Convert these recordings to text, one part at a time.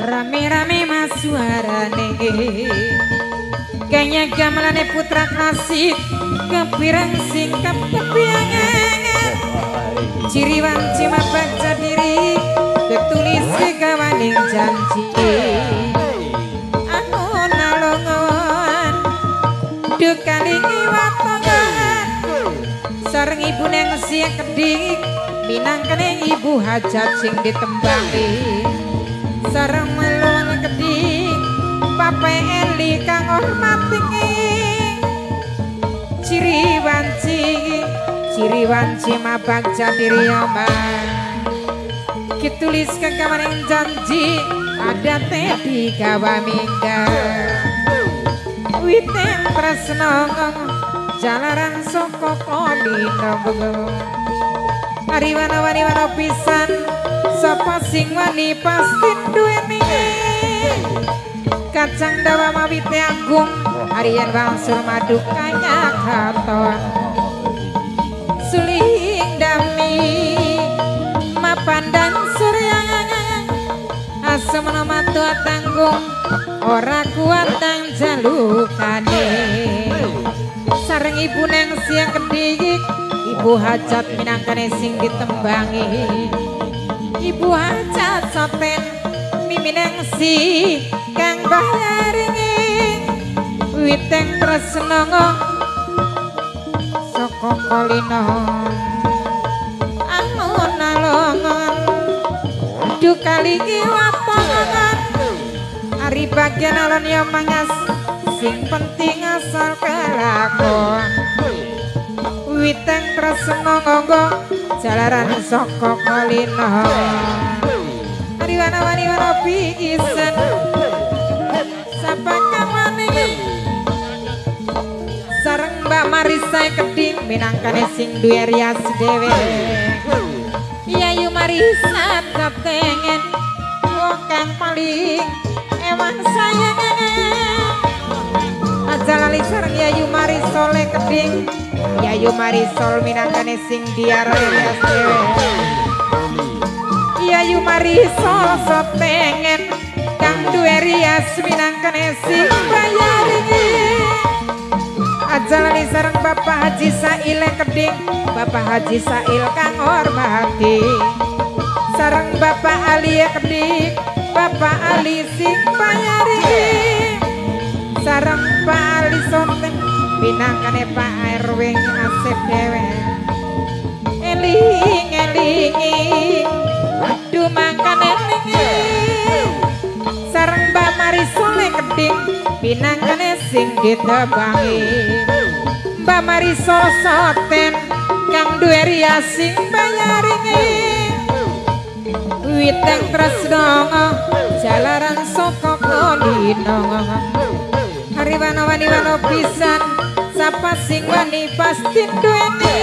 rame-rame mas suarane kaya gamelane putra klasik kepirang singkap kepiangan ciri wanci mabaca diri ketulis kegawaning janji anu nalongon dukalingi watongan sareng ibu neng siak kedik minangkane ibu hajat sing ditembangi sareng melon kedik Papa Eli kang hormati ciri wanci mabak jatiri omah kitulis kekawaning janji ada teh di gawa minggat witen tresno jalaran soko kolino ari wani pisan sapa sing wani pasti duweni kacang dawa mawite agung harian bangsur madu kaya katon suling dami mapan dan surya asem matu tanggung ora kuat tang jalukane sareng ibu neng siang kedik ibu hajat minangkane sing ditembangi ibu hajat soten mimineng si kang bayaringi witeng tresno saka kolino anu nalongon dukalingi watongan ari bagian alon yo mangas sing penting asal kelakon witeng tresno ngonggo jalaran saka kolino ari wani pisan sapa kamane sareng Mbak Marisa keding minangkane sing duwe rias dhewe Yayu Marisa ketengen wong kang paling ewan sayang aja lali sareng Yayu Marisol keding Yayu Marisol minangkane sing diar rias dhewe Yayu Marisol sotengen kang duwe rias minangkane sing bayaringi aja lali sareng Bapak Haji Sail keding Bapak Haji Sail kang hormati sareng Bapak Ali keding Bapak Ali sing bayaringi sareng Pak Ali soten minangkane Pak RW asep dhewe eling-elingi aduh mangkane sareng Mbak Marisol keding pinangkane sing ditebangi Mbak Marisol soten kang duwe rias sing bayaringi witeng tresno jalaran saka kolino hari wani pisan sapa sing wani pasti duweni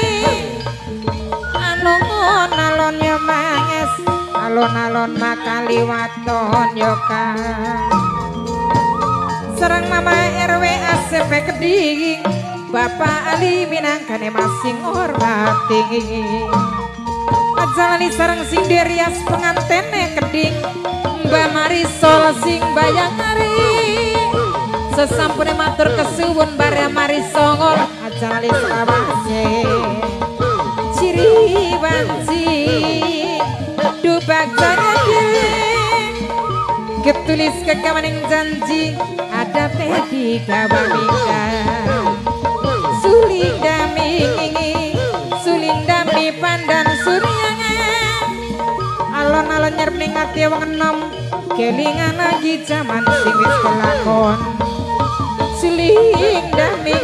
alon yo manges alon-alon makali waton yo kang sareng Mama RW ACP keding Bapak Ali minangkane masing hormati aja lali sareng sing dirias pengantene keding Mbak Marisol sing bayang hari sesampune matur kesuwun bare Marisol aja lali sawase ciri wanci dubagane ketulis kekawaning janji ada teh di gawa minggat suling dami pandan suryangan alon-alon nyerpning ati wong enom kelingan lagi jaman sing wis kelakon suling dami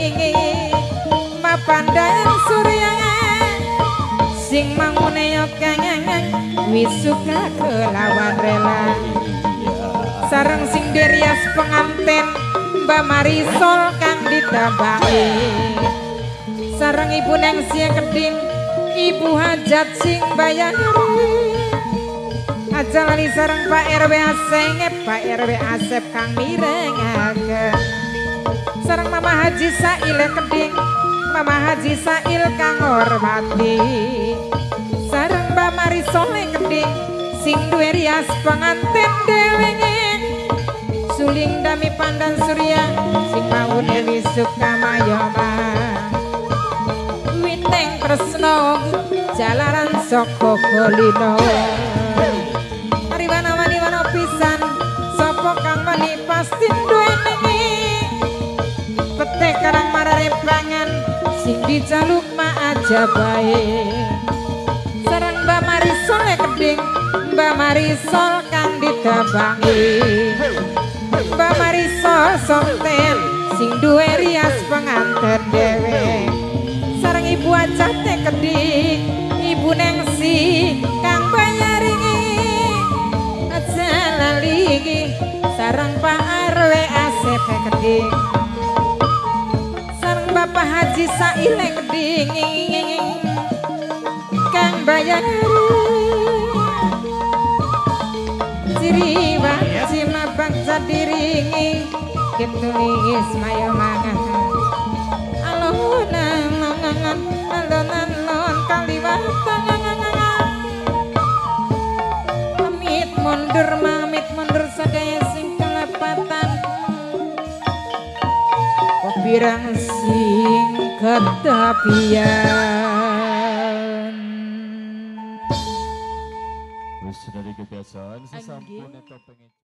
mapandan suryangan sing mangune yo kangen wis suka kelawan rela sareng sing dirias penganten Mbak Marisol kang ditambahi sareng ibu neng sia keding ibu hajat sing bayari aja lali sareng Pak RW Asep Pak RW Asep kang mirengaken sareng Mama Haji Sail keding Mama Haji Sail kang hormati sareng Mbak Marisol keding sing duwe rias pengantin dhewe suling dami pandan surya sing mau dewi sukamayana witeng tresna jalaran saka golina ariwana wani-wana pisan sapa kang wani pasti duweni pete karang marare pangan sing dijaluk ma aja bae sareng Mbak Marisol keding Mbak Marisol kang ditabangi Mbak Marisol sonten sing duwe rias pengantin dhewe sareng ibu acate keding ibu Nengsi kang bayaringi aja lali sareng Pak RW Asep keding sareng Bapak Haji Saile keding kang bayari ciriwa cima bangsa diringi ketulis mayo mangan alonan alonan kaliwatan mamit mundur sadaya sing kelepatan kopirang sing ketapian. Wis dari kebiasaan sesampun topeng